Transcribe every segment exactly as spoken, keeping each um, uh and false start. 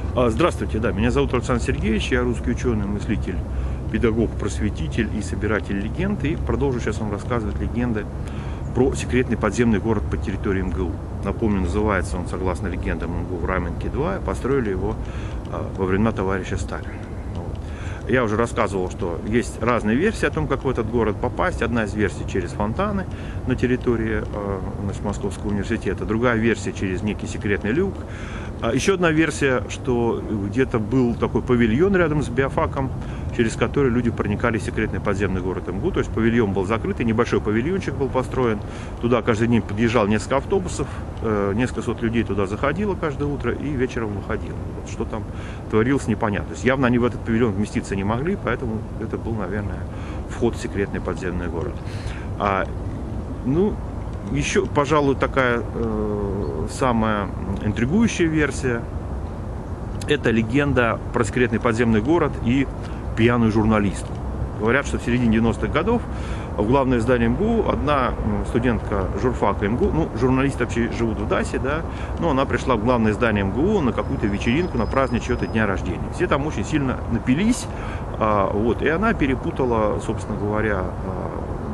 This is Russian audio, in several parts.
Здравствуйте, да, меня зовут Александр Сергеевич, я русский ученый, мыслитель, педагог, просветитель и собиратель легенд. И продолжу сейчас вам рассказывать легенды про секретный подземный город по территории эм гэ у. Напомню, называется он, согласно легендам, эм гэ у Раменки-два. Построили его во времена товарища Сталина. Я уже рассказывал, что есть разные версии о том, как в этот город попасть. Одна из версий через фонтаны на территории значит, Московского университета, другая версия через некий секретный люк. Еще одна версия, что где-то был такой павильон рядом с биофаком, через который люди проникали в секретный подземный город эм гэ у. То есть павильон был закрытый, небольшой павильончик был построен. Туда каждый день подъезжал несколько автобусов, несколько сот людей туда заходило каждое утро и вечером выходило. Вот что там творилось, непонятно. То есть явно они в этот павильон вместиться не могли, поэтому это был, наверное, вход в секретный подземный город. А, ну, еще, пожалуй, такая э, самая интригующая версия – это легенда про секретный подземный город и пьяную журналистку. Говорят, что в середине девяностых годов в главное здание эм гэ у одна студентка журфака эм гэ у, ну, журналисты вообще живут в ДАСе, да, но она пришла в главное здание эм гэ у на какую-то вечеринку, на праздник чего-то дня рождения. Все там очень сильно напились, а, вот, и она перепутала, собственно говоря, а,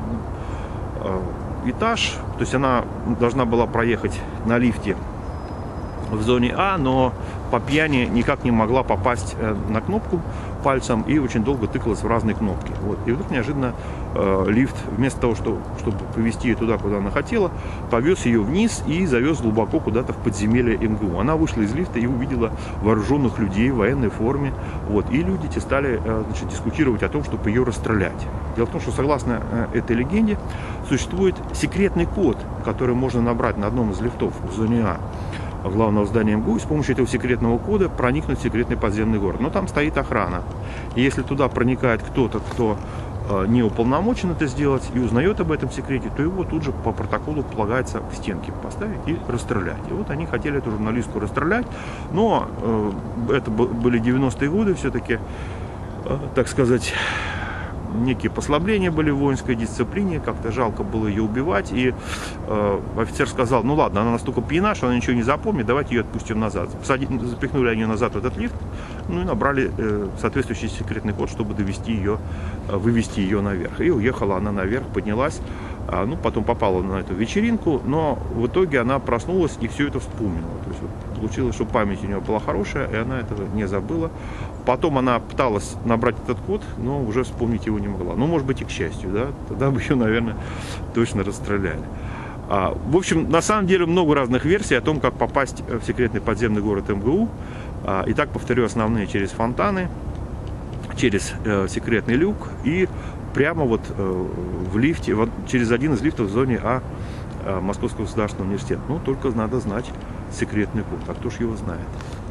а, этаж, то есть она должна была проехать на лифте в зоне А, но по пьяни никак не могла попасть на кнопку пальцем и очень долго тыкалась в разные кнопки. Вот. И вдруг неожиданно э, лифт, вместо того, что, чтобы повезти ее туда, куда она хотела, повез ее вниз и завез глубоко куда-то в подземелье эм гэ у. Она вышла из лифта и увидела вооруженных людей в военной форме. Вот. И люди те стали э, значит, дискутировать о том, чтобы ее расстрелять. Дело в том, что согласно э, этой легенде существует секретный код, который можно набрать на одном из лифтов в зоне А главного здания эм гэ у, и с помощью этого секретного кода проникнуть в секретный подземный город. Но там стоит охрана. И если туда проникает кто-то, кто э, не уполномочен это сделать и узнает об этом секрете, то его тут же по протоколу полагается к стенке поставить и расстрелять. И вот они хотели эту журналистку расстрелять, но э, это были девяностые годы, все-таки, э, так сказать, некие послабления были в воинской дисциплине, как-то жалко было ее убивать, и э, офицер сказал: ну ладно, она настолько пьяна, что она ничего не запомнит, давайте ее отпустим назад. Посади, запихнули они назад в этот лифт, ну и набрали э, соответствующий секретный код, чтобы довести ее, э, вывести ее наверх. И уехала она наверх, поднялась, э, ну потом попала на эту вечеринку, но в итоге она проснулась и все это вспомнила. То есть вот, получилось, что память у нее была хорошая, и она этого не забыла. Потом она пыталась набрать этот код, но уже вспомнить его не могла. Ну, может быть, и к счастью, да, тогда бы ее, наверное, точно расстреляли. А, в общем, на самом деле много разных версий о том, как попасть в секретный подземный город эм гэ у. А, итак, повторю основные: через фонтаны, через э, секретный люк и прямо вот э, в лифте, вот, через один из лифтов в зоне А э, Московского государственного университета. Ну, только надо знать секретный код, а кто ж его знает.